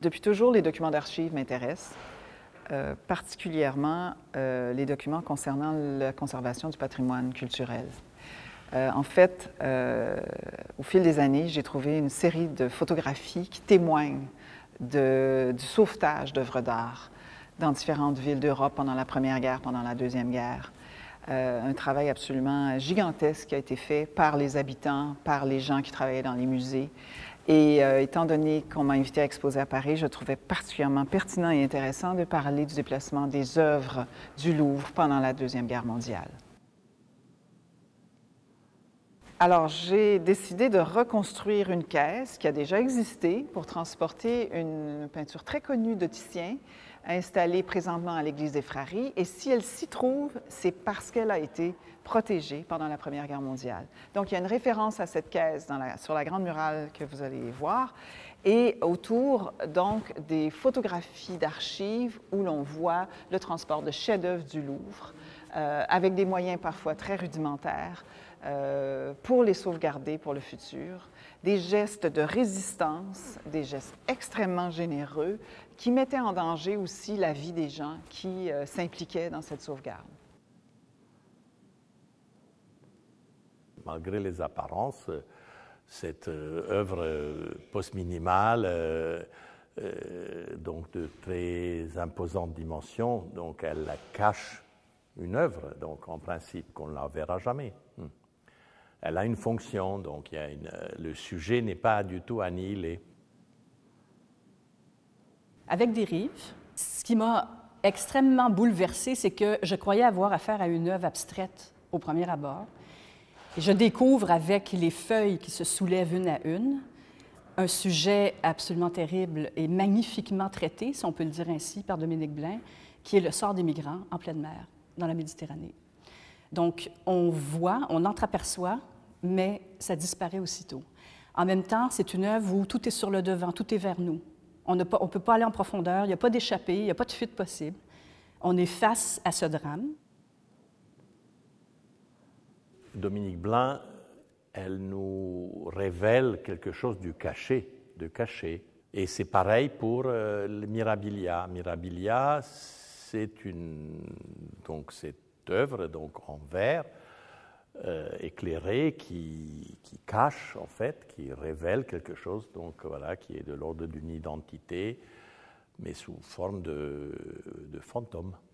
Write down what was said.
Depuis toujours, les documents d'archives m'intéressent, particulièrement les documents concernant la conservation du patrimoine culturel. En fait, au fil des années, j'ai trouvé une série de photographies qui témoignent du sauvetage d'œuvres d'art dans différentes villes d'Europe pendant la Première Guerre, pendant la Deuxième Guerre. Un travail absolument gigantesque qui a été fait par les habitants, par les gens qui travaillaient dans les musées. Et étant donné qu'on m'a invité à exposer à Paris, je trouvais particulièrement pertinent et intéressant de parler du déplacement des œuvres du Louvre pendant la Deuxième Guerre mondiale. Alors, j'ai décidé de reconstruire une caisse qui a déjà existé pour transporter une peinture très connue de Titien, installée présentement à l'église des Frairies. Et si elle s'y trouve, c'est parce qu'elle a été protégée pendant la Première Guerre mondiale. Donc, il y a une référence à cette caisse sur la grande murale que vous allez voir. Et autour, donc, des photographies d'archives où l'on voit le transport de chefs-d'œuvre du Louvre, avec des moyens parfois très rudimentaires, pour les sauvegarder pour le futur, des gestes de résistance, des gestes extrêmement généreux qui mettaient en danger aussi la vie des gens qui s'impliquaient dans cette sauvegarde. Malgré les apparences, cette œuvre post-minimale, donc de très imposantes dimensions, donc elle cache une œuvre, donc en principe qu'on ne la verra jamais. Elle a une fonction, donc le sujet n'est pas du tout annihilé. Avec Dérive, ce qui m'a extrêmement bouleversée, c'est que je croyais avoir affaire à une œuvre abstraite au premier abord. Et je découvre avec les feuilles qui se soulèvent une à une un sujet absolument terrible et magnifiquement traité, si on peut le dire ainsi, par Dominique Blain, qui est le sort des migrants en pleine mer, dans la Méditerranée. Donc, on voit, on entreaperçoit, mais ça disparaît aussitôt. En même temps, c'est une œuvre où tout est sur le devant, tout est vers nous. On ne peut pas aller en profondeur, il n'y a pas d'échappée, il n'y a pas de fuite possible. On est face à ce drame. Dominique Blain, elle nous révèle quelque chose de caché. Et c'est pareil pour le Mirabilia. Mirabilia, c'est cette œuvre donc en verre, éclairée qui cache en fait, qui révèle quelque chose donc voilà qui est de l'ordre d'une identité, mais sous forme de fantôme.